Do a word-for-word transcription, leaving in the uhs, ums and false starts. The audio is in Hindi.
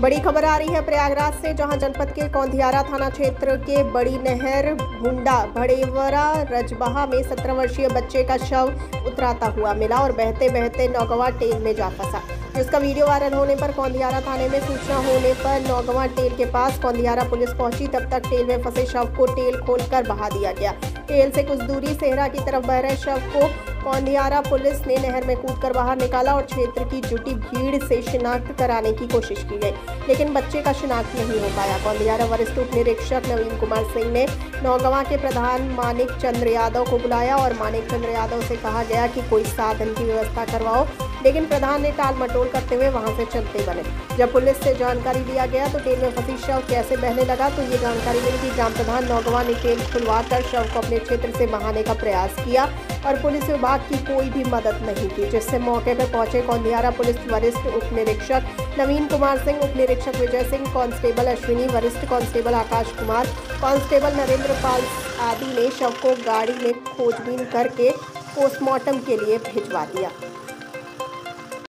बड़ी खबर आ रही है प्रयागराज से, जहां जनपद के कौंधियारा थाना क्षेत्र के बड़ी नहर भुंडा भड़ेवरा रजबहा में सत्रह वर्षीय बच्चे का शव उतराता हुआ मिला और बहते बहते नौगवा टेल में जा फंसा। जिसका वीडियो वायरल होने पर कौंधियारा थाने में सूचना होने पर नौगवा टेल के पास कौंधियारा पुलिस पहुंची। तब तक टेल में फंसे शव को टेल खोलकर बहा दिया गया। टेल से कुछ दूरी सेहरा की तरफ बह रहे शव को कौंधियारा पुलिस ने नहर में कूदकर बाहर निकाला और क्षेत्र की जुटी भीड़ से शिनाख्त कराने की कोशिश की गई, लेकिन बच्चे का शिनाख्त नहीं हो पाया। कौंधियारा वरिष्ठ उप निरीक्षक नवीन कुमार सिंह ने नौगवा के प्रधान मानिक चंद्र यादव को बुलाया और मानिक चंद्र यादव से कहा गया कि कोई साधन की व्यवस्था करवाओ, लेकिन प्रधान ने टाल मटोल करते हुए वहां से चलते बने। जब पुलिस से जानकारी लिया गया तो टेल में फंसी शव कैसे बहने लगा, तो ये जानकारी मिली कि ग्राम प्रधान नौगवा ने टेल खुलवाकर शव को अपने क्षेत्र से बहाने का प्रयास किया और पुलिस विभाग की कोई भी मदद नहीं की, जिससे मौके पर पहुंचे कौंधियारा पुलिस वरिष्ठ उप निरीक्षक नवीन कुमार सिंह, उप निरीक्षक विजय सिंह, कांस्टेबल अश्विनी, वरिष्ठ कांस्टेबल आकाश कुमार, कांस्टेबल नरेंद्र पाल आदि ने शव को गाड़ी में खोजबीन करके पोस्टमार्टम के लिए भिजवा दिया।